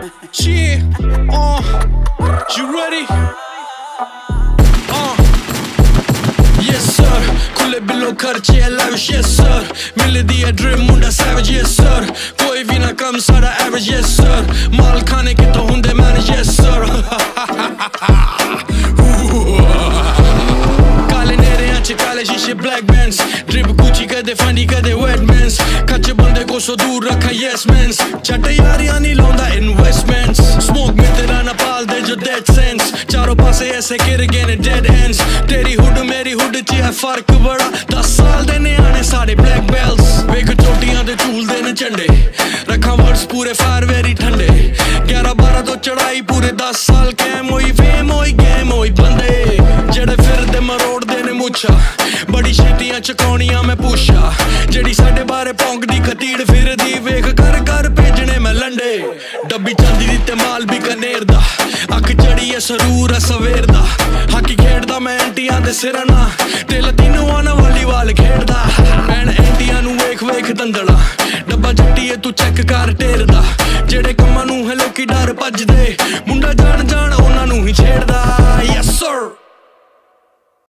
Yeah, you ready? Yes sir, खुले बिलो खर्चे है lavish yes sir, मिले दिया drip मुंडा savage yes sir, कोई भी ना कम सारा average yes sir, माल खाने के तो हुंदे manage yes sir. काले नेरे आंचे काले शीशे black bands, drip Gucci कदे funny कदे wet mans, कच्चे बंदे को सो दूर रखा yes mans, चटे यारियां नहीं लौंदा investments, smoke में तेरा ना पाल दे जो dead sense, चारों पासे ऐसे गिर गए ने dead ends, तेरी हुड मेरी हुड च है फर्क बड़ा, 10 साल दे न्याणे सारे black belts, वेख चोटियां दे झूल दे ने झंडे, रखा वर्ड्स पूरे फायर वेरी ठंडे, 11-12 तो चढ़ाई पूरे 10 साल कैम होई फेम होई गेम होई बंदे, जेड़े फिर दे मरोड़ दे ने मुच्छा, बड़ी छेतियां चकाउणियां मैं पूछा, जेड़ी साडे बारे पौंकदी खतीड़ फिर दी वेख कर कर भेजने मैं लंडे, डब्बी चांदी दी ते माल भी कनेर दा, अख चढ़ी है सरूर है सवेर दा, हाकी खेड़दा मैं एंटियां दे सिर ना, ते लतीनो आना वालीबाल खेड़दा, भैन एंटियां नू वेख वेख दंदड़ा, डब्बा जट्टी है तू चेक कर टेरदा, जेड़े कम्मां नू है लोकी डर भजदे,